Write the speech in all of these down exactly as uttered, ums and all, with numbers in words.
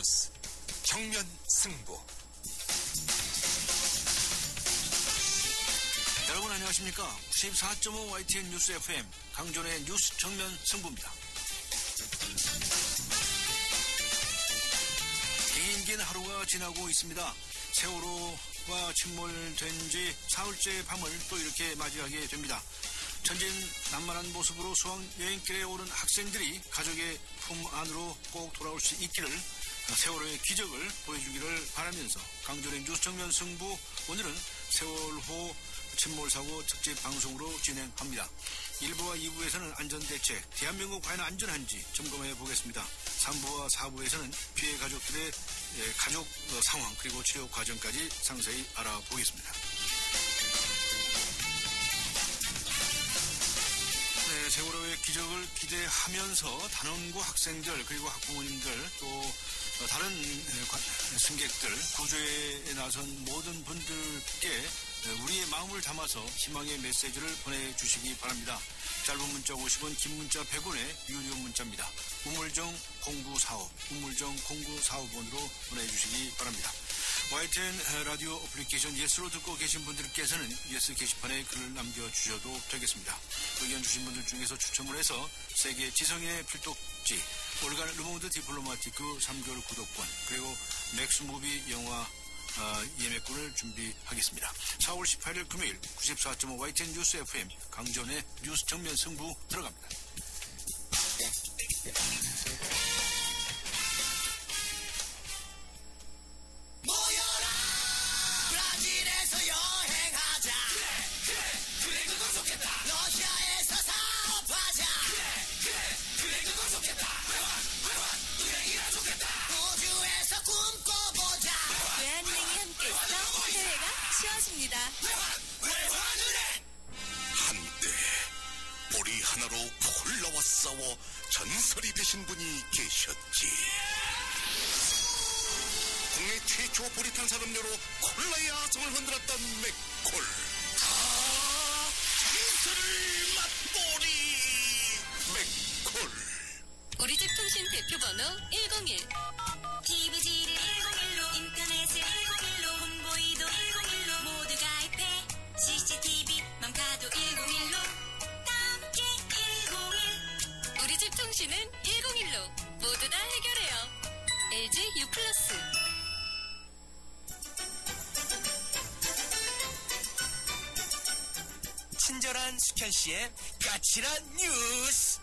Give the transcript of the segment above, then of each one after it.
뉴스 정면 승부. 여러분 안녕하십니까? 구십사 점 오 와이티엔 뉴스 에프엠 강존의 뉴스 정면 승부입니다. 긴 하루가 지나고 있습니다. 세월호가 침몰된 지 사흘째 밤을 또 이렇게 맞이하게 됩니다. 천진난만한 모습으로 수학여행길에 오른 학생들이 가족의 품 안으로 꼭 돌아올 수 있기를, 세월호의 기적을 보여주기를 바라면서 강존의 뉴스 정면 승부, 오늘은 세월호 침몰사고 특집 방송으로 진행합니다. 일 부와 이 부에서는 안전대책, 대한민국 과연 안전한지 점검해 보겠습니다. 삼 부와 사 부에서는 피해 가족들의 가족 상황 그리고 치료 과정까지 상세히 알아보겠습니다. 네, 세월호의 기적을 기대하면서 단원고 학생들 그리고 학부모님들 또 다른 승객들, 구조에 나선 모든 분들께 우리의 마음을 담아서 희망의 메시지를 보내주시기 바랍니다. 짧은 문자 오십 원, 긴 문자 백 원의 유료 문자입니다. 우물정 공구사오, 우물정 공구사오 번으로 보내주시기 바랍니다. 와이티엔 라디오 어플리케이션 예스로 듣고 계신 분들께서는 예스 게시판에 글을 남겨주셔도 되겠습니다. 의견 주신 분들 중에서 추첨을 해서 세계 지성인의 필독지, 올간 르몽드 디플로마티크 삼 개월 구독권, 그리고 맥스무비 영화 아, 예매권을 준비하겠습니다. 사월 십팔일 금요일 구십사 점 오 와이티엔 뉴스 에프엠 강전의 뉴스 정면 승부 들어갑니다. 모여라 브라질에서 여행하자. 그래 그래 그래 그건 좋겠다. 러시아에서 사업하자. 그래 그래 그래 그건 좋겠다. 회원 회원 은행이라 좋겠다. 우주에서 꿈꿔보자. 외환은행이 함께해서 해외가 쉬워집니다. 외환은행. 한때 보리 하나로 콜라와 싸워 전설이 되신 분이 계셨지. 국내 최초 보리 탄산음료로 콜라의 아성을 흔들었던 맥콜. 아, 진수를 맛보리 맥콜. 우리 집 통신 대표번호 일공일. 티비지를 일공일로, 인터넷을 일공일로, 홍보이도 일공일로, 모두 가입해. 씨씨티비 맘카도 일공일로, 함께 일공일. 우리 집 통신은 일공일로 모두 다 해결해요. 엘지 U 플러스. 친절한 수현 씨의 까칠한 뉴스.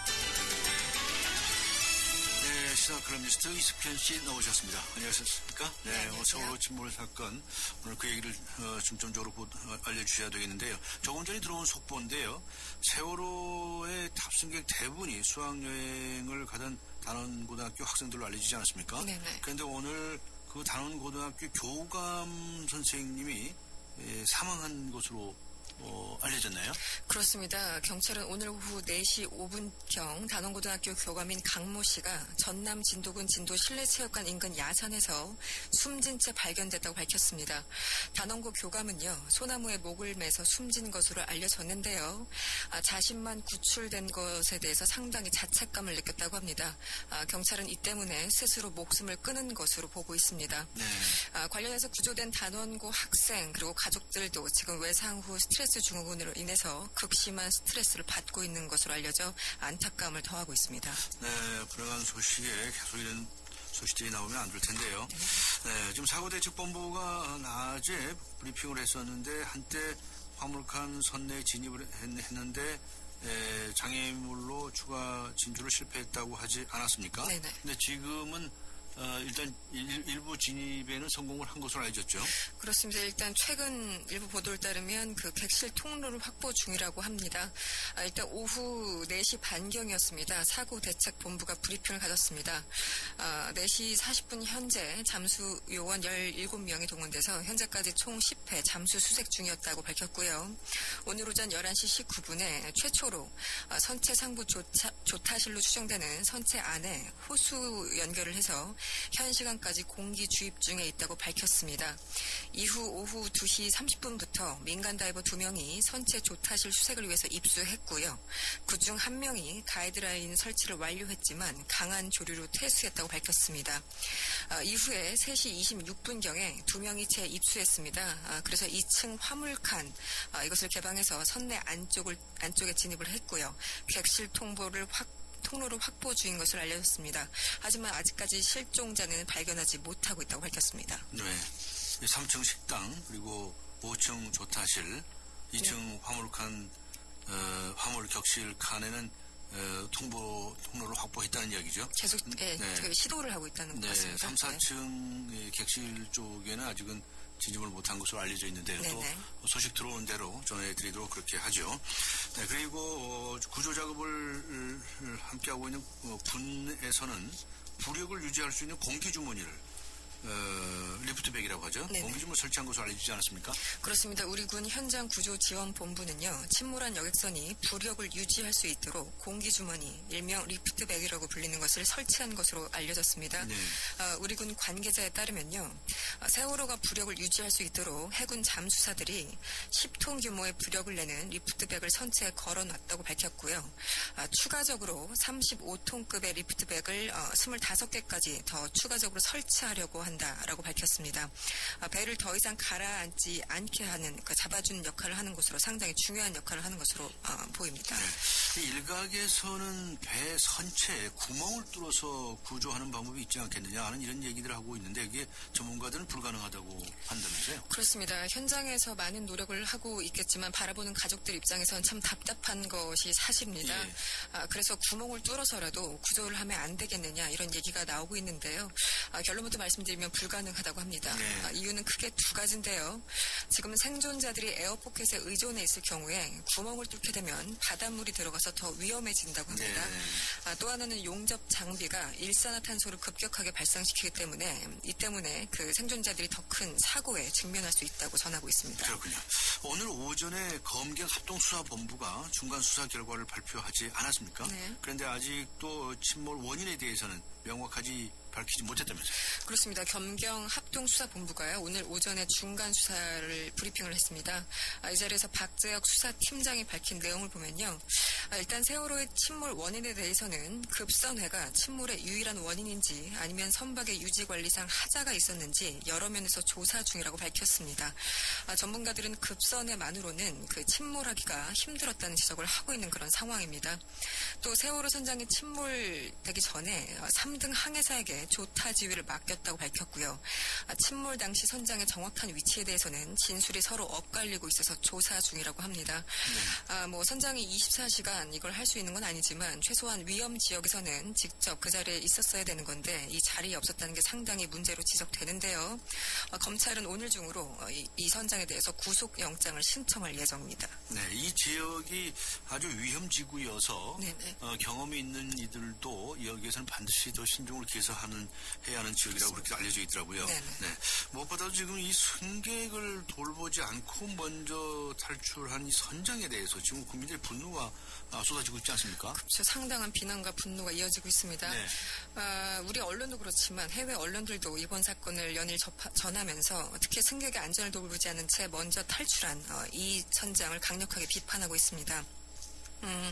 네, 시사 클럼니스트 이수현 씨 나오셨습니다. 안녕하셨습니까? 네, 네, 오늘 세월호 침몰 사건, 오늘 그 얘기를 어, 중점적으로 보, 어, 알려주셔야 되겠는데요. 조금 전에 들어온 속보인데요. 세월호의 탑승객 대부분이 수학여행을 가던 단원고등학교 학생들로 알려지지 않았습니까? 네네. 그런데 오늘 그 단원고등학교 교감 선생님이 예, 사망한 것으로 어, 알려졌나요? 그렇습니다. 경찰은 오늘 오후 네 시 오 분경 단원고등학교 교감인 강모 씨가 전남 진도군 진도 실내체육관 인근 야산에서 숨진 채 발견됐다고 밝혔습니다. 단원고 교감은요, 소나무에 목을 매서 숨진 것으로 알려졌는데요. 아, 자신만 구출된 것에 대해서 상당히 자책감을 느꼈다고 합니다. 아, 경찰은 이 때문에 스스로 목숨을 끊은 것으로 보고 있습니다. 네. 아, 관련해서 구조된 단원고 학생 그리고 가족들도 지금 외상 후 스트레스 증후군으로 인해서 극심한 스트레스를 받고 있는 것으로 알려져 안타까움을 더하고 있습니다. 네, 불행한 소식에 계속 이런 소식들이 나오면 안 될 텐데요. 네, 지금 사고대책본부가 낮에 브리핑을 했었는데 한때 화물칸 선내에 진입을 했는데 에, 장애물로 추가 진출을 실패했다고 하지 않았습니까? 네네. 근데 지금은 어, 일단 일, 일부 진입에는 성공을 한 것으로 알려졌죠. 그렇습니다. 일단 최근 일부 보도를 따르면 그 객실 통로를 확보 중이라고 합니다. 아, 일단 오후 네 시 반경이었습니다. 사고대책본부가 브리핑을 가졌습니다. 아, 네 시 사십 분 현재 잠수 요원 열일곱 명이 동원돼서 현재까지 총 십 회 잠수 수색 중이었다고 밝혔고요. 오늘 오전 열한 시 십구 분에 최초로 아, 선체 상부 조타, 조타실로 추정되는 선체 안에 호수 연결을 해서 현 시간까지 공기 주입 중에 있다고 밝혔습니다. 이후 오후 두 시 삼십 분부터 민간 다이버 두 명이 선체 조타실 수색을 위해서 입수했고요. 그중 한 명이 가이드라인 설치를 완료했지만 강한 조류로 퇴수했다고 밝혔습니다. 아, 이후에 세 시 이십육 분경에 두 명이 재입수했습니다. 아, 그래서 이 층 화물칸 아, 이것을 개방해서 선내 안쪽을 안쪽에 진입을 했고요. 객실 통보를 확 통로를 확보 중인 것을 알려졌습니다. 하지만 아직까지 실종자는 발견하지 못하고 있다고 밝혔습니다. 네, 삼 층 식당 그리고 오 층 조타실, 이 층 네. 화물칸 어, 화물 격실 칸에는 어, 통보 통로를 확보했다는 이야기죠. 계속 예, 네. 시도를 하고 있다는 것 네, 같습니다. 삼, 사 층 네. 객실 쪽에는 아직은 진입을 못한 것으로 알려져 있는데요. 네네. 또 소식 들어온 대로 전해드리도록 그렇게 하죠. 네, 그리고 어, 구조 작업을 함께하고 있는 어, 군에서는 부력을 유지할 수 있는 공기 주머니를 어, 리프트백이라고 하죠. 공기주머니 설치한 것으로 알려지지 않았습니까? 그렇습니다. 우리 군 현장 구조 지원 본부는요. 침몰한 여객선이 부력을 유지할 수 있도록 공기주머니, 일명 리프트백이라고 불리는 것을 설치한 것으로 알려졌습니다. 네. 어, 우리 군 관계자에 따르면요. 어, 세월호가 부력을 유지할 수 있도록 해군 잠수사들이 십 톤 규모의 부력을 내는 리프트백을 선체에 걸어놨다고 밝혔고요. 어, 추가적으로 삼십오 톤급의 리프트백을 어, 스물다섯 개까지 더 추가적으로 설치하려고 한다라고 밝혔습니다. 배를 더 이상 가라앉지 않게 하는 그 잡아주는 역할을 하는 것으로 상당히 중요한 역할을 하는 것으로 어, 보입니다. 네. 일각에서는 배 선체에 구멍을 뚫어서 구조하는 방법이 있지 않겠느냐 하는 이런 얘기들을 하고 있는데 이게 전문가들은 불가능하다고 한다면서요? 그렇습니다. 현장에서 많은 노력을 하고 있겠지만 바라보는 가족들 입장에서는 참 답답한 것이 사실입니다. 예. 아, 그래서 구멍을 뚫어서라도 구조를 하면 안 되겠느냐 이런 얘기가 나오고 있는데요. 아, 결론부터 말씀드리면 불가능하다고 합니다. 네. 아, 이유는 크게 두 가지인데요. 지금은 생존자들이 에어포켓에 의존해 있을 경우에 구멍을 뚫게 되면 바닷물이 들어가서 더 위험해진다고 합니다. 네. 아, 또 하나는 용접 장비가 일산화탄소를 급격하게 발생시키기 때문에 이 때문에 그 생존자들이 더 큰 사고에 직면할 수 있다고 전하고 있습니다. 그렇군요. 오늘 오전에 검경 합동수사본부가 중간 수사 결과를 발표하지 않았습니까? 네. 그런데 아직도 침몰 원인에 대해서는 명확하지 밝히지 못했다면서요? 그렇습니다. 검경 합동수사본부가요. 오늘 오전에 중간 수사를 브리핑을 했습니다. 아, 이 자리에서 박재혁 수사팀장이 밝힌 내용을 보면요. 아, 일단 세월호의 침몰 원인에 대해서는 급선회가 침몰의 유일한 원인인지 아니면 선박의 유지관리상 하자가 있었는지 여러 면에서 조사 중이라고 밝혔습니다. 아, 전문가들은 급선회만으로는 그 침몰하기가 힘들었다는 지적을 하고 있는 그런 상황입니다. 또 세월호 선장이 침몰되기 전에 삼 등 항해사에게 조타 지휘를 맡겼다고 밝혔고요. 아, 침몰 당시 선장의 정확한 위치에 대해서는 진술이 서로 엇갈리고 있어서 조사 중이라고 합니다. 네. 아, 뭐 선장이 이십사 시간 이걸 할 수 있는 건 아니지만 최소한 위험 지역에서는 직접 그 자리에 있었어야 되는 건데 이 자리에 없었다는 게 상당히 문제로 지적되는데요. 아, 검찰은 오늘 중으로 이, 이 선장에 대해서 구속영장을 신청할 예정입니다. 네, 이 지역이 아주 위험지구여서 어, 경험이 있는 이들도 여기에서는 반드시 더 신중을 기해서 하는 해야 하는 지역이라고 그렇게 알려져 있더라고요. 네. 무엇보다도 지금 이 승객을 돌보지 않고 먼저 탈출한 이 선장에 대해서 지금 국민들의 분노가 쏟아지고 있지 않습니까? 그렇죠. 상당한 비난과 분노가 이어지고 있습니다. 네. 아, 우리 언론도 그렇지만 해외 언론들도 이번 사건을 연일 접하, 전하면서 특히 승객의 안전을 돌보지 않은 채 먼저 탈출한 어, 이 선장을 강력하게 비판하고 있습니다. 음,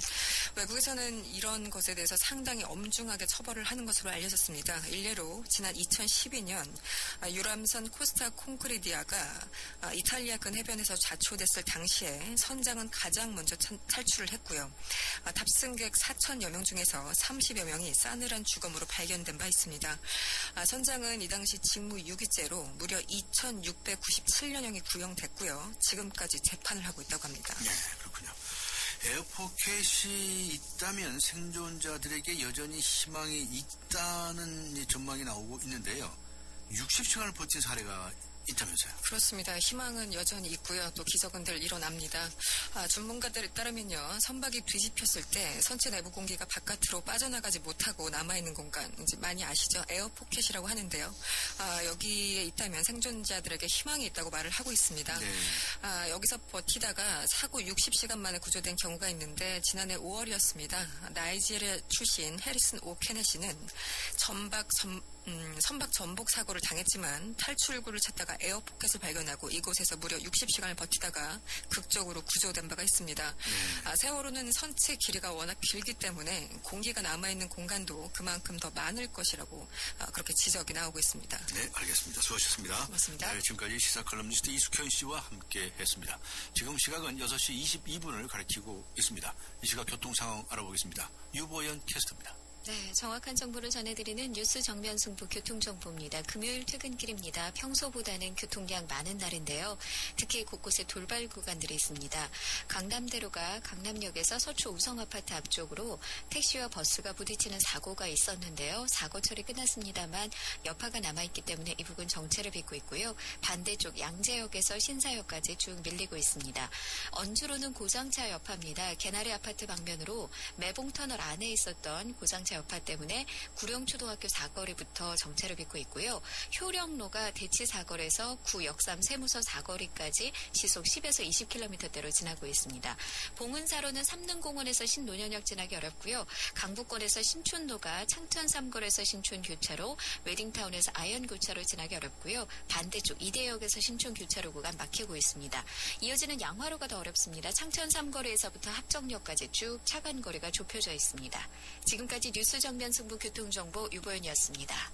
외국에서는 이런 것에 대해서 상당히 엄중하게 처벌을 하는 것으로 알려졌습니다. 일례로 지난 이천십이 년 유람선 코스타 콩크리디아가 이탈리아근 해변에서 좌초됐을 당시에 선장은 가장 먼저 탈출을 했고요. 탑승객 사천여 명 중에서 삼십여 명이 싸늘한 죽음으로 발견된 바 있습니다. 선장은 이 당시 직무유기죄로 무려 이천육백구십칠 년형이 구형됐고요. 지금까지 재판을 하고 있다고 합니다. 네, 그렇군요. 에어포켓이 있다면 생존자들에게 여전히 희망이 있다는 전망이 나오고 있는데요. 육십 시간을 버틴 사례가 있다면서요? 그렇습니다. 희망은 여전히 있고요. 또 기적은 늘 일어납니다. 아, 전문가들에 따르면요. 선박이 뒤집혔을 때 선체 내부 공기가 바깥으로 빠져나가지 못하고 남아있는 공간, 이제 많이 아시죠? 에어포켓이라고 하는데요. 아, 여기에 있다면 생존자들에게 희망이 있다고 말을 하고 있습니다. 네. 아, 여기서 버티다가 사고 육십 시간 만에 구조된 경우가 있는데 지난해 오월이었습니다. 나이지리아 출신 해리슨 오 케네시는 전박 전 음, 선박 전복 사고를 당했지만 탈출구를 찾다가 에어포켓을 발견하고 이곳에서 무려 육십 시간을 버티다가 극적으로 구조된 바가 있습니다. 음. 아, 세월호는 선체 길이가 워낙 길기 때문에 공기가 남아있는 공간도 그만큼 더 많을 것이라고 아, 그렇게 지적이 나오고 있습니다. 네, 알겠습니다. 수고하셨습니다. 고맙습니다. 네, 지금까지 시사칼럼니스트 이숙현 씨와 함께 했습니다. 지금 시각은 여섯 시 이십이 분을 가리키고 있습니다. 이 시각 교통 상황 알아보겠습니다. 유보연 캐스터입니다. 네, 정확한 정보를 전해드리는 뉴스 정면 승부 교통정보입니다. 금요일 퇴근길입니다. 평소보다는 교통량 많은 날인데요. 특히 곳곳에 돌발 구간들이 있습니다. 강남대로가 강남역에서 서초 우성아파트 앞쪽으로 택시와 버스가 부딪히는 사고가 있었는데요. 사고 처리 끝났습니다만 여파가 남아있기 때문에 이 부분 정체를 빚고 있고요. 반대쪽 양재역에서 신사역까지 쭉 밀리고 있습니다. 언주로는 고장차 여파입니다. 개나리 아파트 방면으로 매봉터널 안에 있었던 고장차 여파 때문에 구룡초등학교 사거리부터 정체를 빚고 있고요. 효령로가 대치 사거리에서 구 역삼 세무서 사거리까지 시속 십에서 이십 킬로미터대로 지나고 있습니다. 봉은사로는 삼릉공원에서 신논현역 지나기 어렵고요. 강북권에서 신촌로가 창천 삼거리에서 신촌 교차로, 웨딩타운에서 아현 교차로 지나기 어렵고요. 반대쪽 이대역에서 신촌 교차로 구간 막히고 있습니다. 이어지는 양화로가 더 어렵습니다. 창천 삼거리에서부터 합정역까지 쭉 차간 거리가 좁혀져 있습니다. 지금까지 뉴스 정면 승부 교통정보 유보연이었습니다.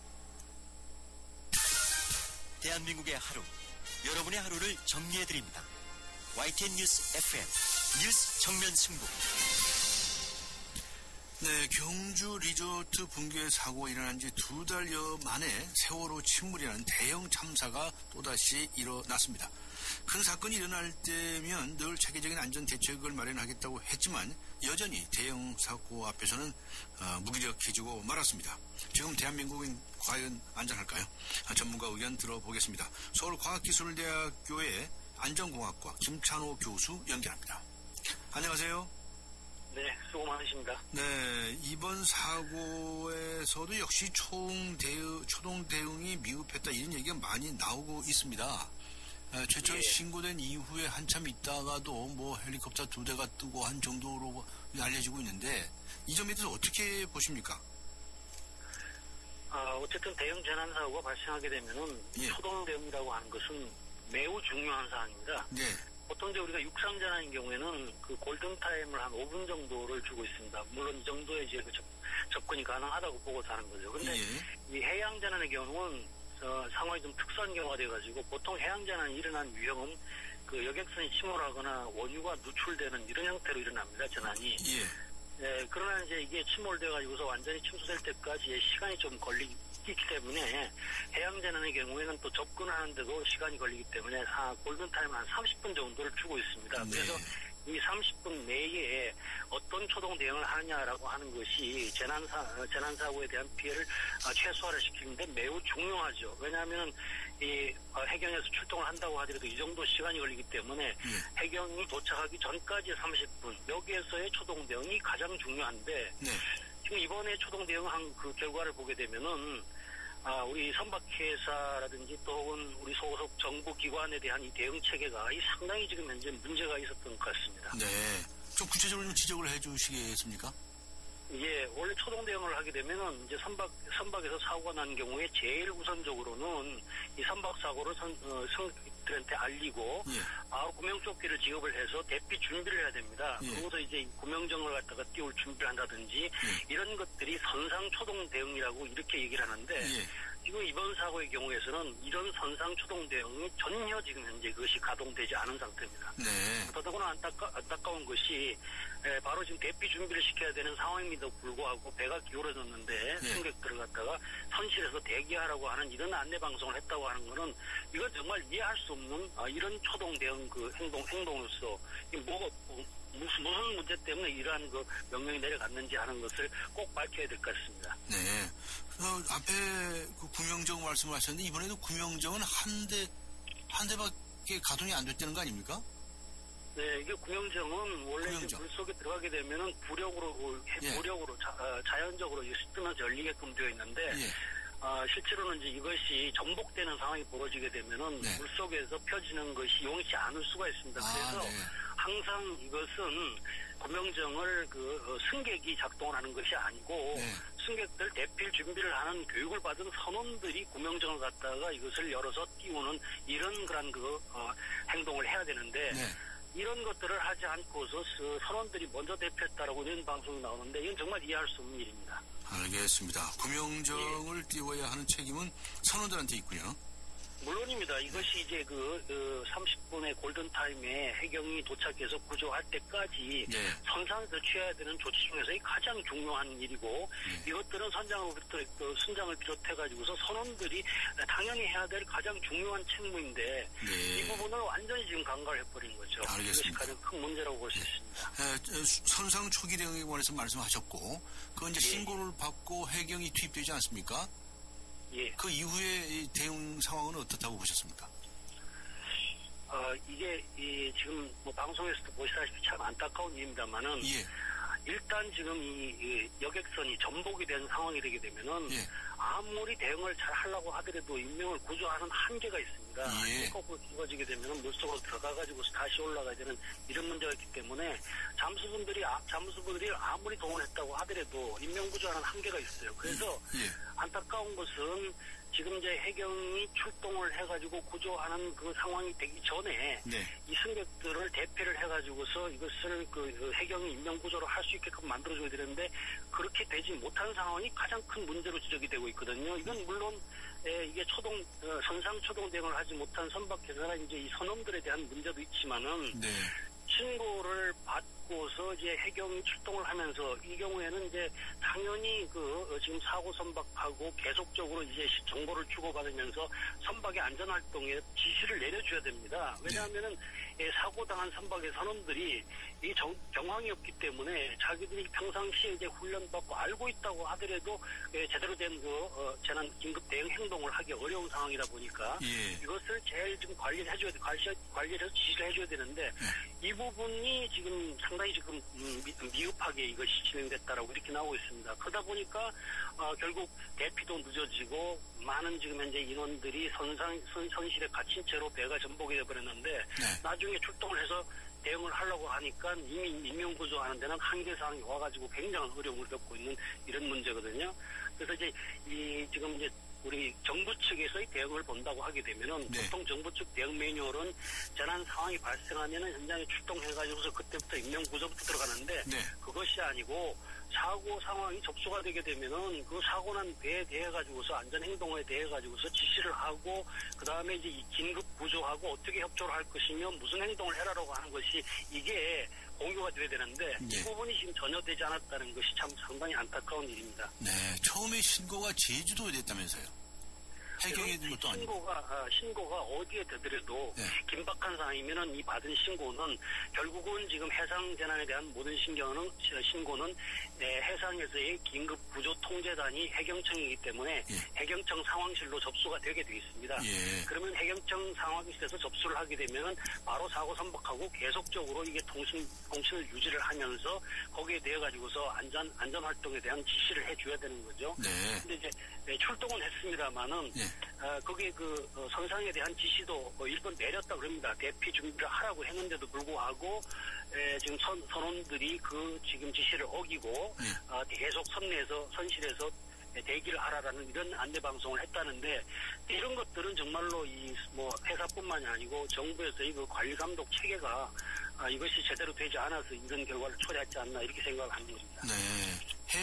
대한민국의 하루, 여러분의 하루를 정리해드립니다. 와이티엔 뉴스 에프엠 뉴스 정면 승부. 네, 경주 리조트 붕괴 사고가 일어난 지 두 달여 만에 세월호 침몰이라는 대형 참사가 또다시 일어났습니다. 큰 사건이 일어날 때면 늘 체계적인 안전 대책을 마련하겠다고 했지만 여전히 대형 사고 앞에서는 어, 무기력해지고 말았습니다. 지금 대한민국은 과연 안전할까요? 아, 전문가 의견 들어보겠습니다. 서울과학기술대학교의 안전공학과 김찬호 교수 연결합니다. 안녕하세요. 네, 수고 많으십니다. 네, 이번 사고에서도 역시 총 대응, 초동 대응이 미흡했다 이런 얘기가 많이 나오고 있습니다. 에, 최초 예. 신고된 이후에 한참 있다가도 뭐 헬리콥터 두 대가 뜨고 한 정도로 알려지고 있는데 이 점에 대해서 어떻게 보십니까? 아, 어쨌든 대형 재난 사고가 발생하게 되면은 예. 초동 대응이라고 하는 것은 매우 중요한 사항입니다. 네. 보통 이제 우리가 육상 재난인 경우에는 그 골든 타임을 한 오 분 정도를 주고 있습니다. 물론 이 정도의 이제 그 접, 접근이 가능하다고 보고 사는 거죠. 근데 예. 이 해양 재난의 경우는 어, 상황이 좀 특수한 경우가 돼가지고 보통 해양 재난이 일어난 유형은 그 여객선이 침몰하거나 원유가 누출되는 이런 형태로 일어납니다. 재난이. 예. 네, 그러나 이제 이게 침몰돼가지고서 완전히 침수될 때까지의 시간이 좀 걸리기 때문에 해양 재난의 경우에는 또 접근하는데도 시간이 걸리기 때문에 아, 골든타임 한 삼십 분 정도를 주고 있습니다. 네. 그래서 이 삼십 분 내에 어떤 초동 대응을 하느냐라고 하는 것이 재난사, 재난사고에 대한 피해를 최소화를 시키는데 매우 중요하죠. 왜냐하면 이 해경에서 출동을 한다고 하더라도 이 정도 시간이 걸리기 때문에 네. 해경이 도착하기 전까지 삼십 분, 여기에서의 초동 대응이 가장 중요한데 네. 지금 이번에 초동 대응한 그 결과를 보게 되면은 아, 우리 선박회사라든지 또 혹은 우리 소속 정부 기관에 대한 이 대응 체계가 이 상당히 지금 현재 문제가 있었던 것 같습니다. 네. 좀 구체적으로 좀 지적을 해 주시겠습니까? 예, 원래 초동 대응을 하게 되면은 이제 선박, 선박에서 사고가 난 경우에 제일 우선적으로는 이 선박 사고를 선, 어, 승객들한테 알리고, 예. 바로 구명조끼를 지급을 해서 대피 준비를 해야 됩니다. 예. 그러고서 이제 구명정을 갖다가 띄울 준비를 한다든지, 예. 이런 것들이 선상 초동 대응이라고 이렇게 얘기를 하는데, 예. 지금 이번 사고의 경우에서는 이런 선상 초동 대응이 전혀 지금 현재 그것이 가동되지 않은 상태입니다. 네. 더더구나 안타까, 안타까운 것이 에, 바로 지금 대피 준비를 시켜야 되는 상황임에도 불구하고 배가 기울어졌는데 네. 승객들을 갖다가 선실에서 대기하라고 하는 이런 안내 방송을 했다고 하는 거는 이건 정말 이해할 수 없는 아, 이런 초동 대응 그 행동 행동으로서 이 뭐가 뭐, 무슨 무슨 문제 때문에 이러한 그 명령이 내려갔는지 하는 것을 꼭 밝혀야 될 것 같습니다. 네. 어, 앞에 그 구명정 말씀을 하셨는데 이번에도 구명정은 한 대, 한 대밖에 가동이 안 됐다는 거 아닙니까? 네, 이게 구명정은 원래 구명정. 물 속에 들어가게 되면은 부력으로, 예. 부력으로 자, 어, 자연적으로 뜨면서 열리게끔 되어 있는데, 예. 어, 실제로는 이제 이것이 전복되는 상황이 벌어지게 되면은 네. 물 속에서 펴지는 것이 용이치 않을 수가 있습니다. 아, 그래서 네. 항상 이것은 구명정을 그 어, 승객이 작동을 하는 것이 아니고 네. 승객들 대필 준비를 하는 교육을 받은 선원들이 구명정을 갖다가 이것을 열어서 띄우는 이런 그런 그 어, 행동을 해야 되는데 네. 이런 것들을 하지 않고서 선원들이 먼저 대표했다라고 이런 방송이 나오는데 이건 정말 이해할 수 없는 일입니다. 알겠습니다. 구명정을 예. 띄워야 하는 책임은 선원들한테 있군요. 물론입니다. 이것이 이제 그, 그 삼십 분의 골든타임에 해경이 도착해서 구조할 때까지 네. 선상에서 취해야 되는 조치 중에서 가장 중요한 일이고 네. 이것들은 선장으로부터 그 선장을 비롯해가지고서 선원들이 당연히 해야 될 가장 중요한 책무인데 네. 이 부분을 완전히 지금 간과를 해버린 거죠. 알겠습니다. 이것이 가장 큰 문제라고 볼 수 네. 있습니다. 에, 선상 초기 대응에 관해서 말씀하셨고 그건 이제 예. 신고를 받고 해경이 투입되지 않습니까? 예. 그 이후에 대응 상황은 어떻다고 보셨습니까? 어, 이게, 이, 지금, 뭐, 방송에서도 보시다시피 참 안타까운 일입니다만은. 예. 일단 지금 이, 이 여객선이 전복이 된 상황이 되게 되면은. 예. 아무리 대응을 잘 하려고 하더라도 인명을 구조하는 한계가 있습니다. 예. 거꾸로 죽어지게 되면은 물속으로 들어가가지고 다시 올라가야 되는 이런 문제가 있기 때문에 잠수분들이, 아, 잠수분들이 아무리 동원했다고 하더라도 인명 구조하는 한계가 있어요. 그래서 예. 안타까운 것은 지금 이제 해경이 출동을 해가지고 구조하는 그 상황이 되기 전에 네. 이 승객들을 대피를 해가지고서 이것을 그 해경이 인명 구조를 할 수 있게끔 만들어줘야 되는데 그렇게 되지 못한 상황이 가장 큰 문제로 지적이 되고 있거든요. 이건 물론 에, 이게 초동 어, 선상 초동 대응을 하지 못한 선박회사나 이제 이 선원들에 대한 문제도 있지만은. 네. 신고를 받고서 이제 해경이 출동을 하면서 이 경우에는 이제 당연히 그 지금 사고 선박하고 계속적으로 이제 정보를 주고받으면서 선박의 안전 활동에 지시를 내려줘야 됩니다. 왜냐하면은 예, 사고 당한 선박의 선원들이 이 정, 경황이 없기 때문에 자기들이 평상시에 이제 훈련받고 알고 있다고 하더라도 예, 제대로 된 그 어, 재난 긴급 대응 행동을 하기 어려운 상황이다 보니까 예. 이것을 제일 지금 관리를 해줘야 돼, 관리, 관리를 해서 지시를 해줘야 되는데 예. 이 부분이 지금 상당히 지금 미, 미흡하게 이것이 진행됐다라고 이렇게 나오고 있습니다. 그러다 보니까 어, 결국 대피도 늦어지고 많은 지금 현재 인원들이 선상 선, 선실에 갇힌 채로 배가 전복이 되어버렸는데 네. 나중에 출동을 해서 대응을 하려고 하니까 이미 인명구조하는 데는 한계 사항이 와가지고 굉장한 어려움을 겪고 있는 이런 문제거든요. 그래서 이제 이 지금 이제 우리 정부 측에서의 대응을 본다고 하게 되면은 네. 보통 정부 측 대응 매뉴얼은 재난 상황이 발생하면은 현장에 출동해가지고서 그때부터 인명 구조부터 들어가는데 네. 그것이 아니고 사고 상황이 접수가 되게 되면은 그 사고 난 배에 대해 가지고서 안전 행동에 대해 가지고서 지시를 하고 그 다음에 이제 이 긴급 구조하고 어떻게 협조를 할 것이며 무슨 행동을 해라라고 하는 것이 이게 공유가 돼야 되는데 네. 이 부분이 지금 전혀 되지 않았다는 것이 참 상당히 안타까운 일입니다. 네, 처음에 신고가 제주도에 됐다면서요? 해경에 든 것도 아니고. 신고가, 아, 신고가 어디에 되더라도 네. 긴박한 상황이면은 이 받은 신고는 결국은 지금 해상 재난에 대한 모든 신고는, 신고는 네, 해상에서의 긴급 구조 통제단이 해경청이기 때문에 예. 해경청 상황실로 접수가 되게 되어 있습니다. 예. 그러면 해경청 상황실에서 접수를 하게 되면은 바로 사고 선박하고 계속적으로 이게 통신, 통신을 유지를 하면서 거기에 대해 가지고서 안전, 안전 활동에 대한 지시를 해줘야 되는 거죠. 네. 근데 이제 네, 출동은 했습니다만은 예. 어, 거기에 그 어, 선상에 대한 지시도 어, 일본 내렸다 그럽니다. 대피 준비를 하라고 했는데도 불구하고 에, 지금 선, 선원들이 그 지금 지시를 어기고 예. 어, 계속 선내에서 선실에서 대기를 하라라는 이런 안내 방송을 했다는데 이런 것들은 정말로 이 뭐 회사뿐만이 아니고 정부에서의 그 관리 감독 체계가 아, 이것이 제대로 되지 않아서 이런 결과를 초래하지 않나 이렇게 생각을 합니다. 네,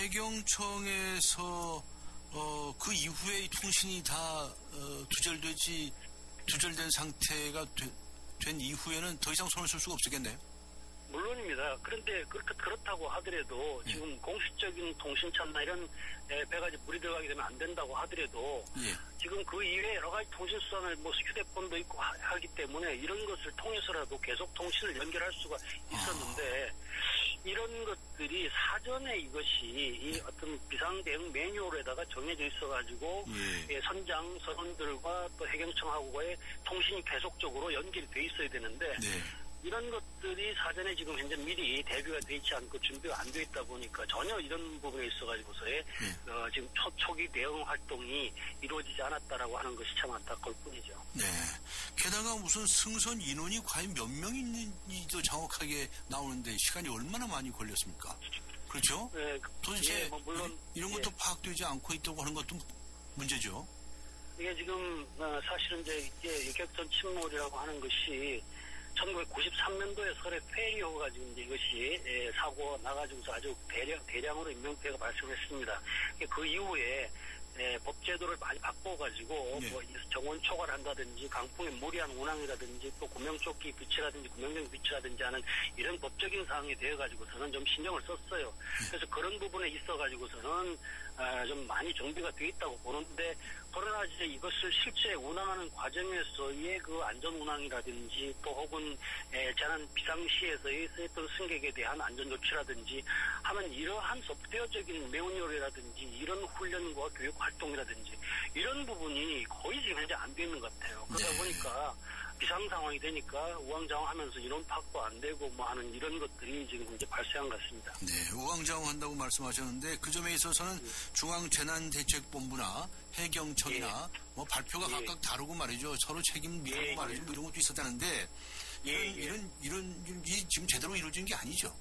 해경청에서 어, 그 이후에 통신이 다 어, 두절되지 두절된 상태가 되, 된 이후에는 더 이상 손을 쓸 수가 없겠네요. 물론입니다. 그런데 그렇게 그렇다고 하더라도 예. 지금 공식적인 통신차나 이런 에, 배가 이제 물이 들어가게 되면 안 된다고 하더라도 예. 지금 그 이외에 여러 가지 통신 수단을 뭐 휴대폰도 있고 하, 하기 때문에 이런 것을 통해서라도 계속 통신을 연결할 수가 있었는데 아. 이런 것들이 사전에 이것이 이 어떤 비상대응 매뉴얼에다가 정해져 있어가지고 예. 예, 선장 선원들과 또 해경청하고의 통신이 계속적으로 연결이 돼 있어야 되는데. 네. 이런 것들이 사전에 지금 현재 미리 대비가 되지 않고 준비가 안 돼 있다 보니까 전혀 이런 부분에 있어가지고서의 네. 어, 지금 초, 초기 대응 활동이 이루어지지 않았다라고 하는 것이 참 안타까울 뿐이죠. 네. 게다가 무슨 승선 인원이 과연 몇 명 있는지도 정확하게 나오는데 시간이 얼마나 많이 걸렸습니까? 그렇죠? 네. 도대체 예, 뭐 물론 이런 것도 예. 파악되지 않고 있다고 하는 것도 문제죠. 이게 지금 어, 사실은 이제 이게 유격선 침몰이라고 하는 것이 천구백구십삼 년도에 설에 페리호가 지금 이제 이것이 예, 사고 나가지고서 아주 대량, 대량으로 인명피해가 발생했습니다. 그 이후에 예, 법제도를 많이 바꿔가지고 네. 뭐 정원 초과한다든지 강풍의 무리한 운항이라든지 또 구명조끼 비치라든지 구명정 비치라든지 하는 이런 법적인 사항이 되어가지고서는 좀 신경을 썼어요. 그래서 그런 부분에 있어가지고서는 아, 좀 많이 정비가 돼 있다고 보는데 그러나 이제 이것을 실제 운항하는 과정에서의 그 안전 운항이라든지 또 혹은 에, 재난 비상시에서의 쓰였던 승객에 대한 안전 조치라든지 하는 이러한 소프트웨어적인 매뉴얼이라든지 이런 훈련과 교육 활동이라든지 이런 부분이 거의 지금 현재 안 돼 있는 것 같아요. 그러다 네. 보니까 비상 상황이 되니까 우왕좌왕하면서 인원 파악도 안 되고 뭐 하는 이런 것들이 지금 현재 발생한 것 같습니다. 네, 우왕좌왕한다고 말씀하셨는데 그 점에 있어서는 네. 중앙재난대책본부나 해경청이나 예. 뭐 발표가 예. 각각 다르고 말이죠. 서로 책임 미루고 예. 말이죠. 뭐 이런 것도 있었다는데 이런 예. 이런 이런 이런 지금 제대로 이루어진 게 아니죠.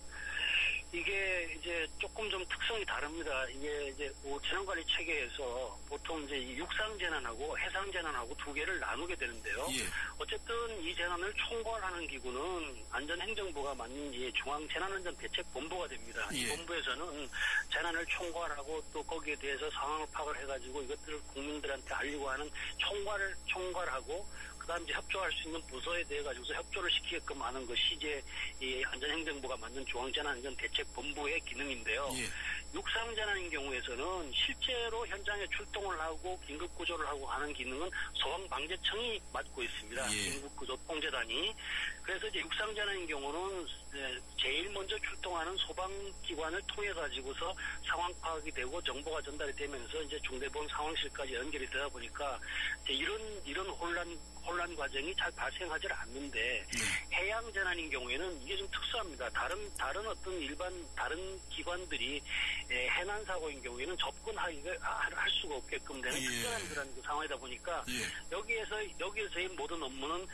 이게 이제 조금 좀 특성이 다릅니다. 이게 이제 재난관리 체계에서 보통 이제 육상 재난하고 해상 재난하고 두 개를 나누게 되는데요. 예. 어쨌든 이 재난을 총괄하는 기구는 안전행정부가 맡는 이 중앙재난안전대책본부가 됩니다. 예. 이 본부에서는 재난을 총괄하고 또 거기에 대해서 상황을 파악을 해가지고 이것들을 국민들한테 알리고 하는 총괄을 총괄하고 그다음 이제 협조할 수 있는 부서에 대해 가지고서 협조를 시키게끔 하는 것이 이제 이 안전행정부가 만든 중앙재난안전대책본부의 기능인데요. 예. 육상재난인 경우에서는 실제로 현장에 출동을 하고 긴급구조를 하고 하는 기능은 소방방재청이 맡고 있습니다. 예. 긴급구조 통제단이. 그래서 이제 육상재난인 경우는 제일 먼저 출동하는 소방기관을 통해 가지고서 상황 파악이 되고 정보가 전달이 되면서 이제 중대보험 상황실까지 연결이 되다 보니까 이제 이런 이런 혼란 혼란 과정이 잘 발생하지 않는데 네. 해양 재난인 경우에는 이게 좀 특수합니다. 다른 다른 어떤 일반 다른 기관들이 해난 사고인 경우에는 접근하기가 할 수가 없게끔 되는 예. 특별한 그런 상황이다 보니까 예. 여기에서 여기에서의 모든 업무는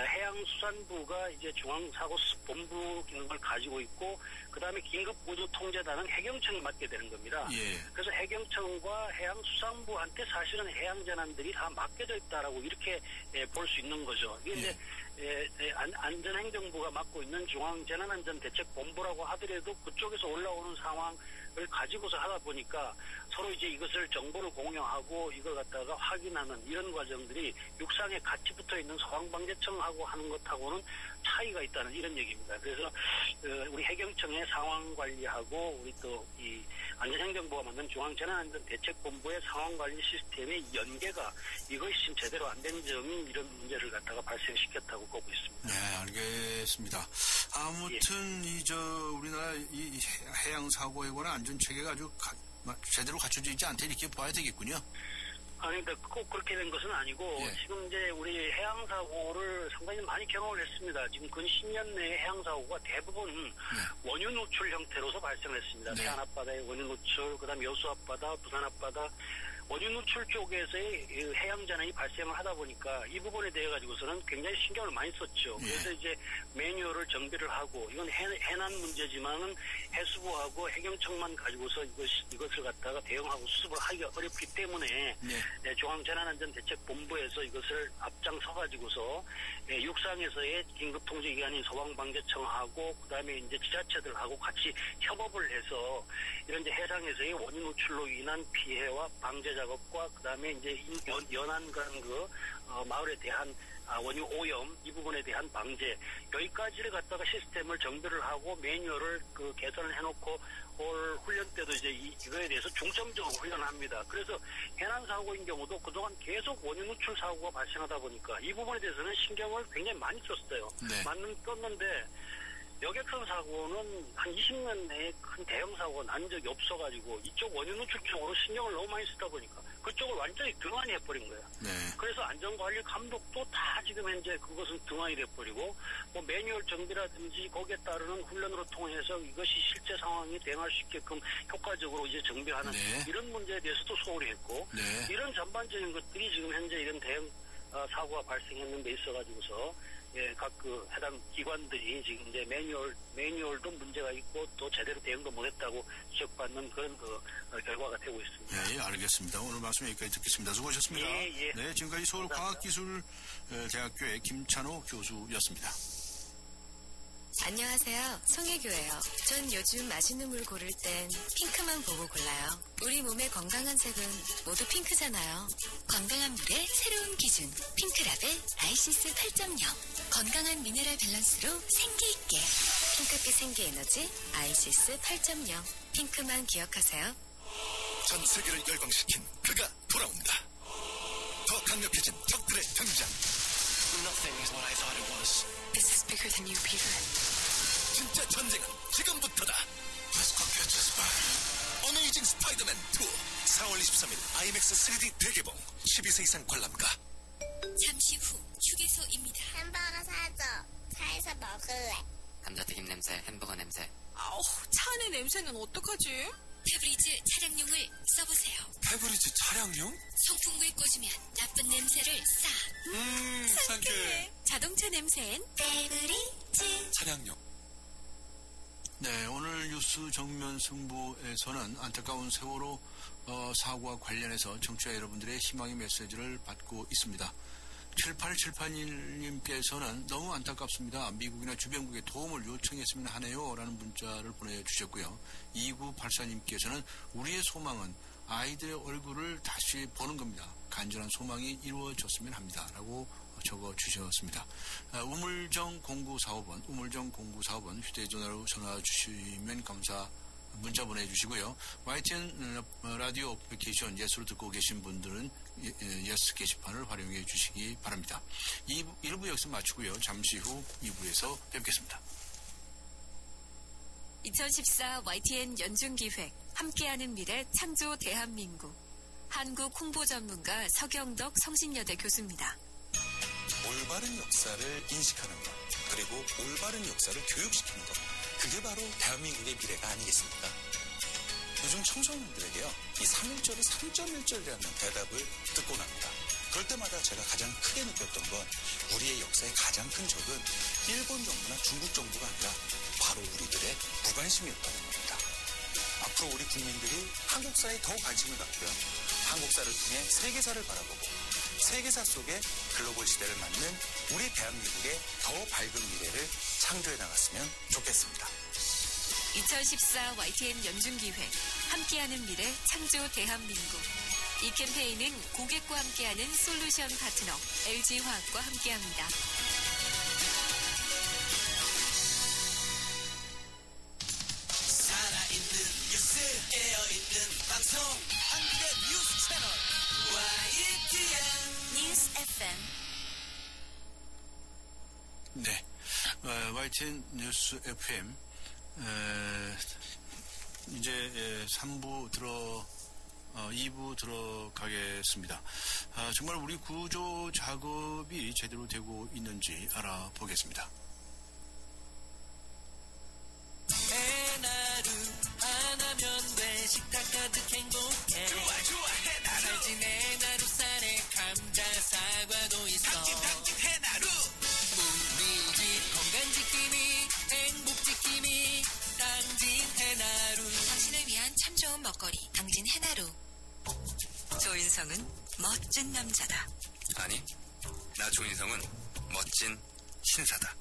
해양수산부가 이제 중앙사고본부 기능을 가지고 있고 그 다음에 긴급구조통제단은 해경청이 맡게 되는 겁니다. 예. 그래서 해경청과 해양수산부한테 사실은 해양재난들이 다 맡겨져 있다라고 이렇게 볼 수 있는 거죠. 이게 이제 예. 예, 안, 안전행정부가 맡고 있는 중앙재난안전대책본부라고 하더라도 그쪽에서 올라오는 상황을 가지고서 하다 보니까 서로 이제 이것을 정보를 공유하고 이걸 갖다가 확인하는 이런 과정들이 육상에 같이 붙어 있는 소방방재청하고 하는 것하고는 차이가 있다는 이런 얘기입니다. 그래서 어, 우리 해경청의 상황 관리하고 우리 또 이 안전행정부가 만든 중앙재난안전대책본부의 상황 관리 시스템의 연계가 이것이 지금 제대로 안 된 점이 이런 문제를 갖다가 발생시켰다고 보고 있습니다. 네, 알겠습니다. 아무튼 예. 이 저 우리나라 이 해양 사고에 관한 안전 체계가 아주 가, 제대로 갖춰져 있지 않다 이렇게 봐야 되겠군요. 아니, 그러니까 꼭 그렇게 된 것은 아니고 예. 지금 이제 우리 해양 사고를 상당히 많이 경험을 했습니다. 지금 근 십 년 내에 해양 사고가 대부분 네. 원유 누출 형태로서 발생했습니다. 네. 태안 앞바다의 원유 누출, 그다음 여수 앞바다, 부산 앞바다. 원유 누출 쪽에서의 해양 재난이 발생을 하다 보니까 이 부분에 대해 가지고서는 굉장히 신경을 많이 썼죠. 예. 그래서 이제 매뉴얼을 정비를 하고 이건 해, 해난 문제지만은 해수부하고 해경청만 가지고서 이것 이것을 갖다가 대응하고 수습을 하기가 어렵기 때문에 예. 중앙재난안전대책본부에서 이것을 앞장서 가지고서 예, 육상에서의 긴급통제기관인 소방방재청하고 그다음에 이제 지자체들하고 같이 협업을 해서 이런 이제 해상에서의 원유 누출로 인한 피해와 방제 작업과 그다음에 이제 연, 연안 그런 그 어, 마을에 대한 아, 원유 오염 이 부분에 대한 방제 여기까지를 갖다가 시스템을 정비를 하고 매뉴얼을 그 개선을 해놓고 올 훈련 때도 이제 이, 이거에 대해서 중점적으로 훈련합니다. 그래서 해난 사고인 경우도 그동안 계속 원유 누출 사고가 발생하다 보니까 이 부분에 대해서는 신경을 굉장히 많이 썼어요. 네. 맞는 썼는데. 여객선 사고는 한 이십 년 내에 큰 대형 사고가 난 적이 없어가지고 이쪽 원유 누출 쪽으로 신경을 너무 많이 쓰다 보니까 그쪽을 완전히 등한히 해버린 거예요. 네. 그래서 안전관리 감독도 다 지금 현재 그것은 등한히 돼버리고 뭐 매뉴얼 정비라든지 거기에 따르는 훈련으로 통해서 이것이 실제 상황이 대응할 수 있게끔 효과적으로 이제 정비하는 네. 이런 문제에 대해서도 소홀히 했고 네. 이런 전반적인 것들이 지금 현재 이런 대응 어, 사고가 발생했는 데 있어가지고서 예, 각 그 해당 기관들이 지금 이제 매뉴얼 매뉴얼도 문제가 있고 또 제대로 대응도 못했다고 지적받는 그런 그 어, 결과가 되고 있습니다. 네, 알겠습니다. 오늘 말씀 여기까지 듣겠습니다. 수고하셨습니다. 예, 예. 네, 지금까지 서울과학기술대학교의 김찬호 교수였습니다. 안녕하세요. 송혜교예요. 전 요즘 맛있는 물 고를 땐 핑크만 보고 골라요. 우리 몸의 건강한 색은 모두 핑크잖아요. 건강한 물의 새로운 기준 핑크라벨 아이시스 팔 점 영. 건강한 미네랄 밸런스로 생기있게 핑크빛 생기 에너지 아이시스 팔 점 영. 핑크만 기억하세요. 전 세계를 열광시킨 그가 돌아온다. 더 강력해진 적들의 등장. Nothing is what I thought it was. This is bigger than you, Peter. 진짜 전쟁은 지금부터다. Let's go catch a spider. 어메이징 스파이더맨 투 사월 이십삼일 아이맥스 쓰리디 대개봉. 십이 세 이상 관람가. 잠시 후 휴게소입니다. 햄버거 사줘. 차에서 먹을래. 감자튀김 냄새, 햄버거 냄새. 아우, 차 안의 냄새는 어떡하지? 페브리즈 차량용을 써보세요. 페브리즈 차량용? 송풍구에 꽂으면 나쁜 냄새를 싹. 음, 상쾌해. 자동차 냄새엔 페브리즈. 차량용. 네, 오늘 뉴스 정면 승부에서는 안타까운 세월호 어, 사고와 관련해서 청취자 여러분들의 희망의 메시지를 받고 있습니다. 칠팔칠팔님께서는 너무 안타깝습니다. 미국이나 주변국에 도움을 요청했으면 하네요. 라는 문자를 보내주셨고요. 이구팔사님께서는 우리의 소망은 아이들의 얼굴을 다시 보는 겁니다. 간절한 소망이 이루어졌으면 합니다. 라고 적어주셨습니다. 우물정 공구사오번, 우물정 공구사오번 휴대전화로 전화 주시면 감사 문자 보내주시고요. 와이티엔 라디오 어플리케이션 예스로 듣고 계신 분들은 예스 게시판을 활용해 주시기 바랍니다. 이 부, 일 부 여기서 마치고요. 잠시 후 이 부에서 뵙겠습니다. 이천십사 와이티엔 연중기획 함께하는 미래 창조 대한민국 한국 홍보 전문가 서경덕 성신여대 교수입니다. 올바른 역사를 인식하는 것, 그리고 올바른 역사를 교육시키는 것, 그게 바로 대한민국의 미래가 아니겠습니까? 요즘 청소년들에게요, 이 삼일절이 삼 점 일절이라는 대답을 듣곤 합니다. 그럴 때마다 제가 가장 크게 느꼈던 건 우리의 역사의 가장 큰 적은 일본 정부나 중국 정부가 아니라 바로 우리들의 무관심이었다는 겁니다. 앞으로 우리 국민들이 한국사에 더 관심을 갖고요, 한국사를 통해 세계사를 바라보고 세계사 속에 글로벌 시대를 맞는 우리 대한민국의 더 밝은 미래를 창조해 나갔으면 좋겠습니다. 이천십사 와이티엔 연중기획 함께하는 미래 창조 대한민국. 이 캠페인은 고객과 함께하는 솔루션 파트너 엘지화학과 함께합니다. 살아있는 뉴스, 깨어있는 방송, 한국의 뉴스 채널 와이티엔 뉴스 에프엠. 네, 어, 와이티엔 뉴스 에프엠 에, 이제 에, 삼 부 들어 어, 이 부 들어가겠습니다. 아, 정말 우리 구조 작업이 제대로 되고 있는지 알아보겠습니다. 해나루 하나면 돼. 식탁 가득 행복해. 좋아 좋아 해나루. 살진 해나루 쌀에 감자 사과도 있어. 당진 당진 해나루. 우리 집 건강 지킴이 행복 지킴이 당진 해나루. 당신을 위한 참 좋은 먹거리 당진 해나루. 조인성은 멋진 남자다. 아니, 나 조인성은 멋진 신사다.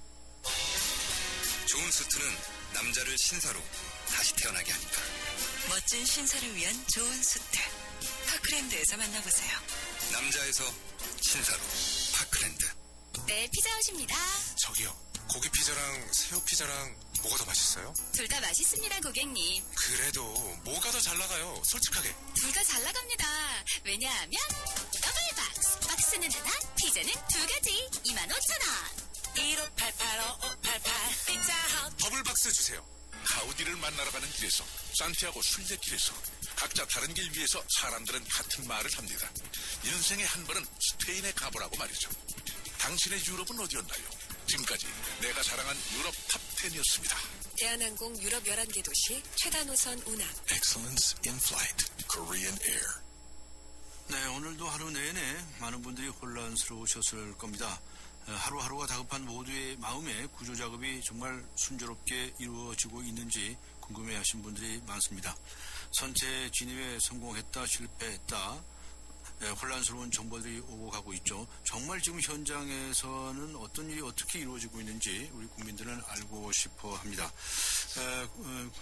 좋은 수트는 남자를 신사로 다시 태어나게 하니까. 멋진 신사를 위한 좋은 수트. 파크랜드에서 만나보세요. 남자에서 신사로 파크랜드. 네, 피자헛입니다. 저기요, 고기 피자랑 새우 피자랑 뭐가 더 맛있어요? 둘 다 맛있습니다, 고객님. 그래도 뭐가 더 잘 나가요? 솔직하게. 둘 다 잘 나갑니다. 왜냐하면 더블 박스. 박스는 하나, 피자는 두 가지. 이만 오천 원. 일오팔팔 오오팔팔 피자헛. 더블박스 주세요. 가우디를 만나러 가는 길에서, 산티아고 순례길에서, 각자 다른 길 위에서 사람들은 같은 말을 합니다. 인생의 한 번은 스페인에 가보라고 말이죠. 당신의 유럽은 어디였나요? 지금까지 내가 자랑한 유럽 탑텐이었습니다. 대한항공 유럽 열한 개 도시 최다 노선 운항. Excellence in flight. Korean Air. 네, 오늘도 하루 내내 많은 분들이 혼란스러우셨을 겁니다. 하루하루가 다급한 모두의 마음에 구조 작업이 정말 순조롭게 이루어지고 있는지 궁금해하신 분들이 많습니다. 선체 진입에 성공했다, 실패했다, 네, 혼란스러운 정보들이 오고 가고 있죠. 정말 지금 현장에서는 어떤 일이 어떻게 이루어지고 있는지 우리 국민들은 알고 싶어 합니다. 에, 어,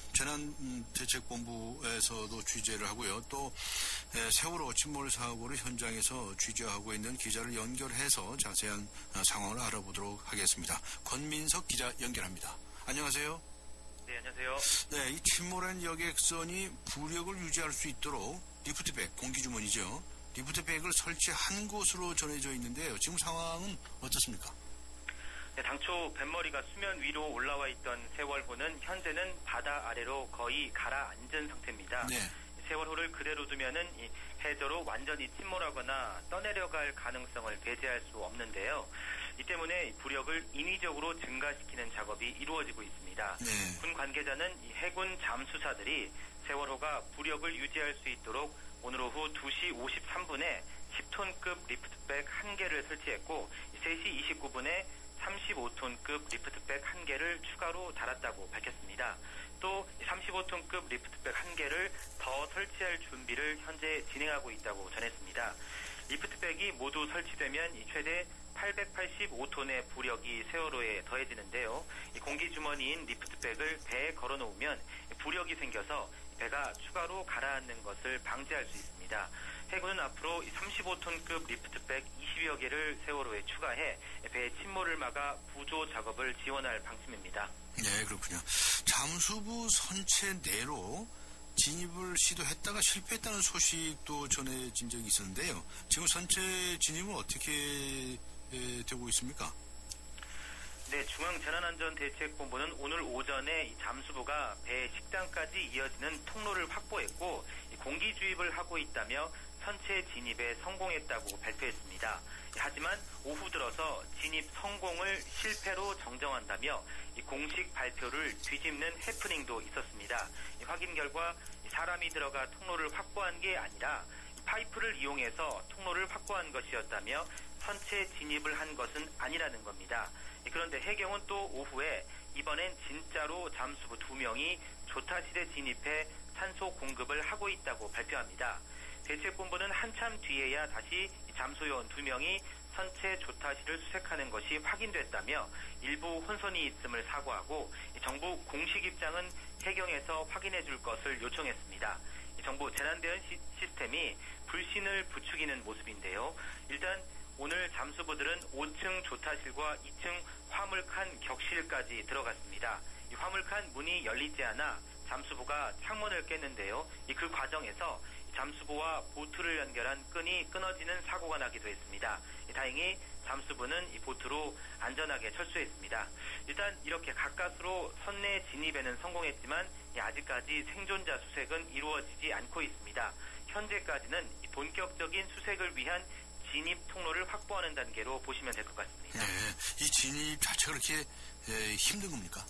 재난대책본부에서도 취재를 하고요. 또 세월호 침몰 사고를 현장에서 취재하고 있는 기자를 연결해서 자세한 상황을 알아보도록 하겠습니다. 권민석 기자 연결합니다. 안녕하세요. 네, 안녕하세요. 네, 이 침몰한 여객선이 부력을 유지할 수 있도록 리프트백, 공기주머니죠. 리프트백을 설치한 곳으로 전해져 있는데요. 지금 상황은 어떻습니까? 네, 당초 뱃머리가 수면 위로 올라와 있던 세월호는 현재는 바다 아래로 거의 가라앉은 상태입니다. 네. 세월호를 그대로 두면은 이 해저로 완전히 침몰하거나 떠내려갈 가능성을 배제할 수 없는데요. 이 때문에 부력을 인위적으로 증가시키는 작업이 이루어지고 있습니다. 네. 군 관계자는 이 해군 잠수사들이 세월호가 부력을 유지할 수 있도록 오늘 오후 두 시 오십삼 분에 십 톤급 리프트백 한 개를 설치했고 세 시 이십구 분에 삼십오 톤급 리프트백 한 개를 추가로 달았다고 밝혔습니다. 또 삼십오 톤급 리프트백 한 개를 더 설치할 준비를 현재 진행하고 있다고 전했습니다. 리프트백이 모두 설치되면 최대 팔백팔십오 톤의 부력이 세월호에 더해지는데요. 공기주머니인 리프트백을 배에 걸어놓으면 부력이 생겨서 배가 추가로 가라앉는 것을 방지할 수 있습니다. 해군은 앞으로 삼십오 톤급 리프트백 이십여 개를 세월호에 추가해 배의 침몰을 막아 구조 작업을 지원할 방침입니다. 네, 그렇군요. 잠수부 선체 내로 진입을 시도했다가 실패했다는 소식도 전해진 적이 있었는데요. 지금 선체 진입은 어떻게 에, 되고 있습니까? 네, 중앙재난안전대책본부는 오늘 오전에 이 잠수부가 배 식당까지 이어지는 통로를 확보했고 공기주입을 하고 있다며 선체 진입에 성공했다고 발표했습니다. 하지만 오후 들어서 진입 성공을 실패로 정정한다며 이 공식 발표를 뒤집는 해프닝도 있었습니다. 확인 결과 사람이 들어가 통로를 확보한 게 아니라 파이프를 이용해서 통로를 확보한 것이었다며 선체 진입을 한 것은 아니라는 겁니다. 그런데 해경은 또 오후에 이번엔 진짜로 잠수부 두 명이 조타실에 진입해 산소 공급을 하고 있다고 발표합니다. 대책본부는 한참 뒤에야 다시 잠수요원 두 명이 선체 조타실을 수색하는 것이 확인됐다며 일부 혼선이 있음을 사과하고 정부 공식 입장은 해경에서 확인해 줄 것을 요청했습니다. 정부 재난대응 시스템이 불신을 부추기는 모습인데요. 일단 오늘 잠수부들은 오 층 조타실과 이 층 화물칸 격실까지 들어갔습니다. 이 화물칸 문이 열리지 않아 잠수부가 창문을 깼는데요. 그 과정에서 잠수부와 보트를 연결한 끈이 끊어지는 사고가 나기도 했습니다. 다행히 잠수부는 이 보트로 안전하게 철수했습니다. 일단 이렇게 가까스로 선내 진입에는 성공했지만 아직까지 생존자 수색은 이루어지지 않고 있습니다. 현재까지는 본격적인 수색을 위한 진입 통로를 확보하는 단계로 보시면 될 것 같습니다. 네, 이 진입 자체가 그렇게 에, 힘든 겁니까?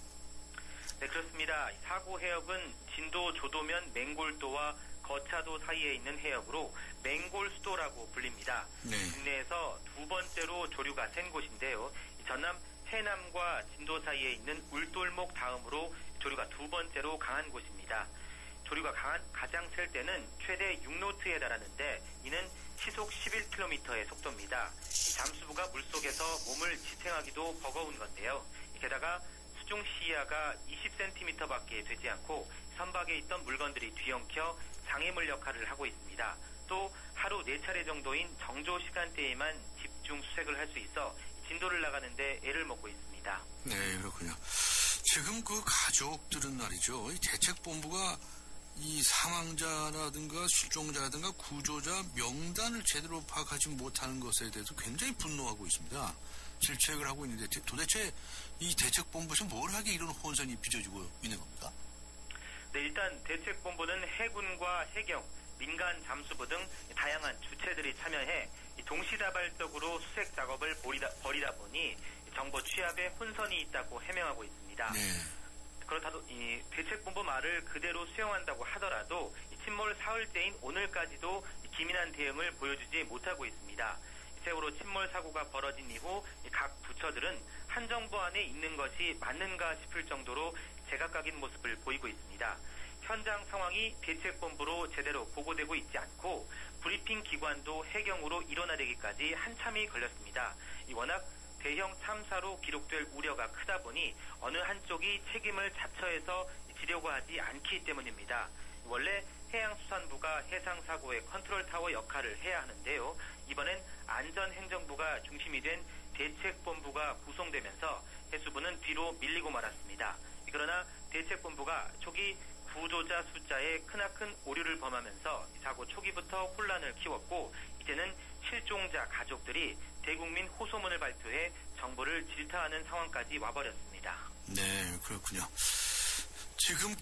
네, 그렇습니다. 사고 해역은 진도 조도면 맹골도와 거차도 사이에 있는 해역으로 맹골수도라고 불립니다. 네. 국내에서 두 번째로 조류가 센 곳인데요. 전남 해남과 진도 사이에 있는 울돌목 다음으로 조류가 두 번째로 강한 곳입니다. 조류가 강한 가장 셀 때는 최대 육 노트에 달하는데 이는 시속 십일 킬로미터의 속도입니다. 잠수부가 물속에서 몸을 지탱하기도 버거운 건데요. 게다가 수중 시야가 이십 센티미터밖에 되지 않고 선박에 있던 물건들이 뒤엉켜 장애물 역할을 하고 있습니다. 또 하루 네 차례 정도인 정조 시간대에만 집중 수색을 할 수 있어 진도를 나가는데 애를 먹고 있습니다. 네, 그렇군요. 지금 그 가족들은 말이죠. 이 대책본부가 이 사망자라든가 실종자라든가 구조자 명단을 제대로 파악하지 못하는 것에 대해서 굉장히 분노하고 있습니다. 질책을 하고 있는데 도대체 이 대책본부에서 뭘 하게 이런 혼선이 빚어지고 있는 겁니까? 네, 일단 대책본부는 해군과 해경, 민간 잠수부 등 다양한 주체들이 참여해 동시다발적으로 수색 작업을 벌이다, 벌이다 보니 정보 취합에 혼선이 있다고 해명하고 있습니다. 네. 그렇다도 이 대책본부 말을 그대로 수용한다고 하더라도 침몰 사흘째인 오늘까지도 기민한 대응을 보여주지 못하고 있습니다. 세월호 침몰 사고가 벌어진 이후 각 부처들은 한 정부 안에 있는 것이 맞는가 싶을 정도로 제각각인 모습을 보이고 있습니다. 현장 상황이 대책본부로 제대로 보고되고 있지 않고 브리핑 기관도 해경으로 일어나려기까지 한참이 걸렸습니다. 워낙 대형 참사로 기록될 우려가 크다 보니 어느 한쪽이 책임을 자처해서 지려고 하지 않기 때문입니다. 원래 해양수산부가 해상사고의 컨트롤타워 역할을 해야 하는데요. 이번엔 안전행정부가 중심이 된 대책본부가 구성되면서 해수부는 뒤로 밀리고 말았습니다. 그러나 대책본부가 초기 구조자 숫자에 크나큰 오류를 범하면서 사고 초기부터 혼란을 키웠고 이제는 실종자 가족들이 대국민 호소문을 발표해 정부를 질타하는 상황까지 와버렸습니다. 네, 그렇군요. 지금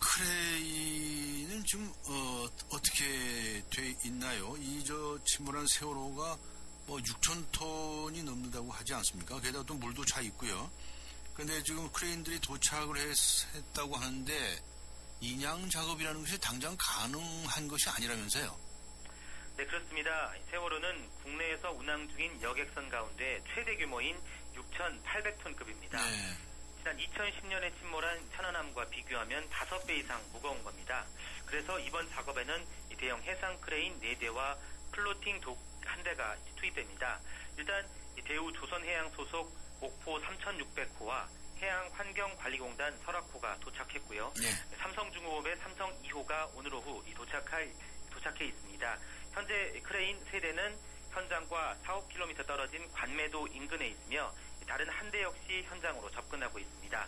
크레인은 지금 어, 어떻게 돼 있나요? 이 저 침몰한 세월호가 뭐 육천 톤이 넘는다고 하지 않습니까? 게다가 또 물도 차 있고요. 그런데 지금 크레인들이 도착을 했, 했다고 하는데 인양 작업이라는 것이 당장 가능한 것이 아니라면서요? 네, 그렇습니다. 세월호는 국내에서 운항 중인 여객선 가운데 최대 규모인 육천팔백 톤급입니다. 네. 지난 이천십 년에 침몰한 천안함과 비교하면 다섯 배 이상 무거운 겁니다. 그래서 이번 작업에는 대형 해상 크레인 네 대와 플로팅 독 한 대가 투입됩니다. 일단 대우 조선해양 소속 목포 삼천육백 호와 해양환경관리공단 설악호가 도착했고요. 네. 삼성중공업의 삼성 이 호가 오늘 오후 도착할, 도착해 있습니다. 현재 크레인 세 대는 현장과 사, 오 킬로미터 떨어진 관매도 인근에 있으며 다른 한 대 역시 현장으로 접근하고 있습니다.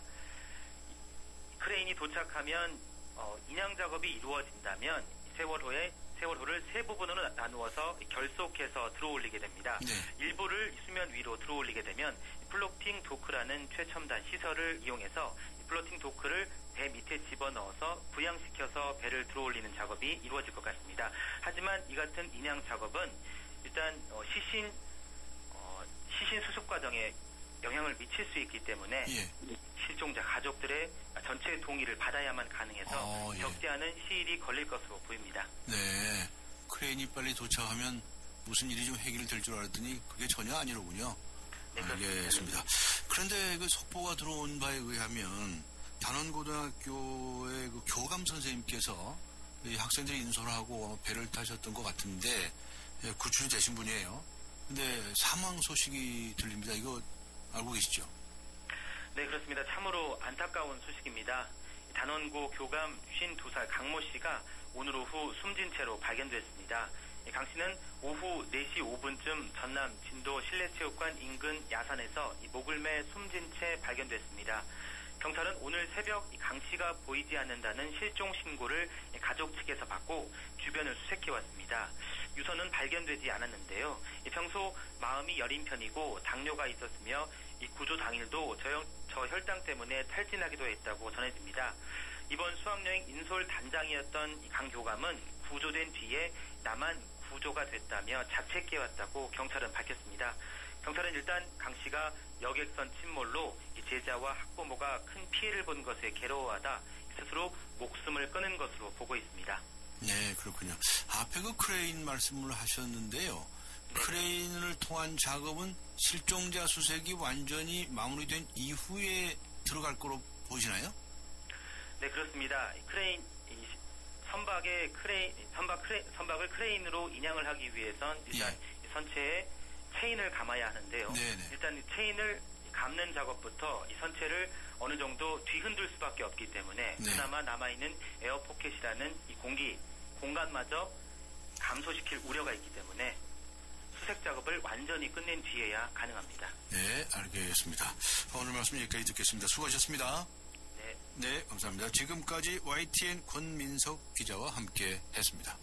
크레인이 도착하면 어, 인양 작업이 이루어진다면 세월호의 세월호를 세 부분으로 나누어서 결속해서 들어올리게 됩니다. 네. 일부를 수면 위로 들어올리게 되면 플로팅 도크라는 최첨단 시설을 이용해서 플로팅 도크를 배 밑에 집어넣어서 부양시켜서 배를 들어올리는 작업이 이루어질 것 같습니다. 하지만 이 같은 인양 작업은 일단 어, 시신 어, 시신 수습 과정에 영향을 미칠 수 있기 때문에 예. 실종자 가족들의 전체 동의를 받아야만 가능해서 어, 예. 적지 않은 시일이 걸릴 것으로 보입니다. 네, 크레인이 빨리 도착하면 무슨 일이 좀 해결될 줄 알았더니 그게 전혀 아니로군요. 네, 알겠습니다. 그런데 그 속보가 들어온 바에 의하면 단원고등학교의 그 교감 선생님께서 이 학생들이 인솔하고 배를 타셨던 것 같은데 구출이 되신 분이에요. 근데 사망 소식이 들립니다. 이거 알고 계시죠? 네, 그렇습니다. 참으로 안타까운 소식입니다. 단원고 교감 쉰두 살 강모 씨가 오늘 오후 숨진 채로 발견됐습니다. 강 씨는 오후 네 시 오 분쯤 전남 진도 실내체육관 인근 야산에서 목을 매 숨진 채 발견됐습니다. 경찰은 오늘 새벽 강 씨가 보이지 않는다는 실종 신고를 가족 측에서 받고 주변을 수색해왔습니다. 유서는 발견되지 않았는데요. 평소 마음이 여린 편이고 당뇨가 있었으며 이 구조 당일도 저혈, 저혈당 때문에 탈진하기도 했다고 전해집니다. 이번 수학여행 인솔 단장이었던 강 교감은 구조된 뒤에 나만 구조가 됐다며 자책해왔다고 경찰은 밝혔습니다. 경찰은 일단 강 씨가 여객선 침몰로 제자와 학부모가 큰 피해를 본 것에 괴로워하다 스스로 목숨을 끊은 것으로 보고 있습니다. 네, 그렇군요. 앞에 그 크레인 말씀을 하셨는데요. 네. 크레인을 통한 작업은 실종자 수색이 완전히 마무리된 이후에 들어갈 거로 보시나요? 네, 그렇습니다. 크레인 선박의 크레인 선박 크레, 선박을 크레인으로 인양을 하기 위해선 일단 예. 선체에 체인을 감아야 하는데요. 네네. 일단 체인을 감는 작업부터 이 선체를 어느 정도 뒤흔들 수밖에 없기 때문에 네. 그나마 남아있는 에어포켓이라는 이 공기 공간마저 감소시킬 우려가 있기 때문에 수색 작업을 완전히 끝낸 뒤에야 가능합니다. 네, 알겠습니다. 오늘 말씀 여기까지 듣겠습니다. 수고하셨습니다. 네. 네, 감사합니다. 지금까지 와이티엔 권민석 기자와 함께 했습니다.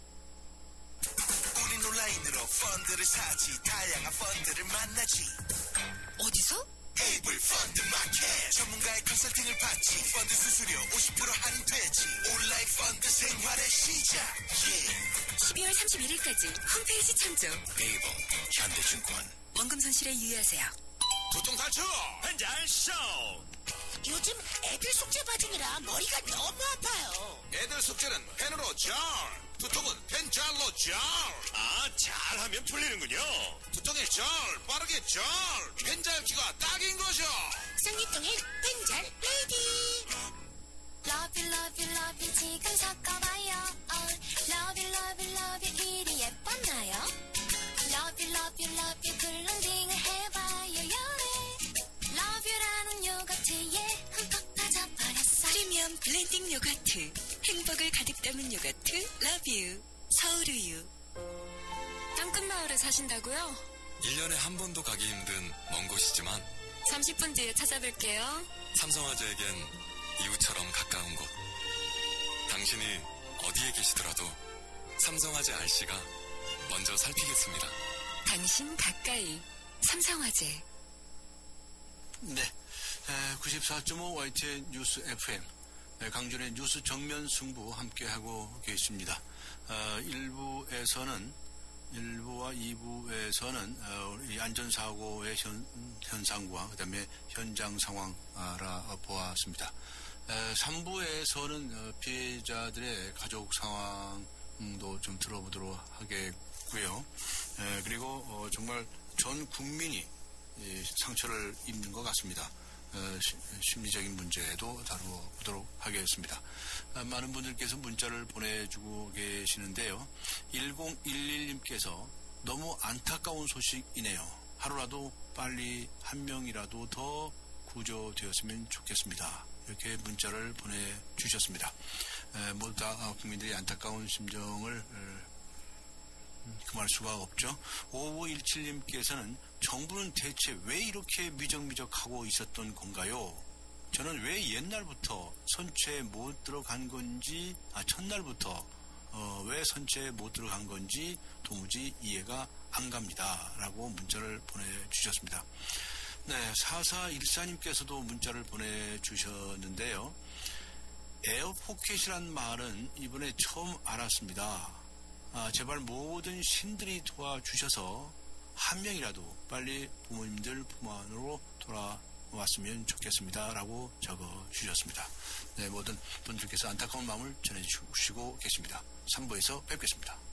우린 온라인으로 펀드를 사지 다양한 펀드를 만나지 어디서? 에이블 펀드 마켓 전문가의 컨설팅을 받지 펀드 수수료 오십 퍼센트 할인되지 온라인 생활의 시작 십이월 삼십일일까지 홈페이지 참조. 네이버 현대증권 원금 손실에 유의하세요. 두통 탈출 펜잘 쇼. 요즘 애들 숙제 받으느라 머리가 너무 아파요. 애들 숙제는 펜으로 절, 두통은 펜잘로 절. 아, 잘하면 풀리는군요. 두통의 절, 빠르게 절, 펜잘기가 딱인 거죠. 쌍미통엔 펜잘 레이디. Love you, love you, love you 지금 섞어봐요. oh, Love you, love you, love you 이리 예뻤나요? Love you, love you, love you 굴렁딩을 해봐요. 요래 Love you라는 요거트에 흠뻑 빠져버렸어. 프리미엄 블렌딩 요거트. 행복을 가득 담은 요거트 Love you. 서울우유. 땅끝마을에 사신다고요? 일 년에 한 번도 가기 힘든 먼 곳이지만 삼십 분 뒤에 찾아뵐게요. 삼성화재에겐 이웃처럼 가까운 곳. 당신이 어디에 계시더라도 삼성화재 알씨가 먼저 살피겠습니다. 당신 가까이. 삼성화재. 네, 구십사 점 오 와이티엔 뉴스 에프엠 강준의 뉴스 정면 승부 함께하고 계십니다. 어, 일 부에서는 일 부와 이 부에서는 어, 이 안전사고의 현, 현상과 그 다음에 현장 상황 알아보았습니다. 에, 삼 부에서는 어, 피해자들의 가족 상황도 좀 들어보도록 하겠고요. 에, 그리고 어, 정말 전 국민이 이, 상처를 입는 것 같습니다. 어, 시, 심리적인 문제도 다뤄보도록 하겠습니다. 아, 많은 분들께서 문자를 보내주고 계시는데요. 일공일일님께서 너무 안타까운 소식이네요. 하루라도 빨리 한 명이라도 더 구조되었으면 좋겠습니다. 이렇게 문자를 보내주셨습니다. 에, 모두 다 국민들이 안타까운 심정을 금할 수가 없죠. 오오일칠님께서는 정부는 대체 왜 이렇게 미적미적하고 있었던 건가요? 저는 왜 옛날부터 선체에 못 들어간 건지, 아, 첫날부터 어, 왜 선체에 못 들어간 건지 도무지 이해가 안 갑니다. 라고 문자를 보내주셨습니다. 네, 사사일사님께서도 문자를 보내주셨는데요. 에어포켓이란 말은 이번에 처음 알았습니다. 아, 제발 모든 신들이 도와주셔서 한 명이라도 빨리 부모님들 품 안으로 돌아왔으면 좋겠습니다. 라고 적어주셨습니다. 네, 모든 분들께서 안타까운 마음을 전해주시고 계십니다. 삼 부에서 뵙겠습니다.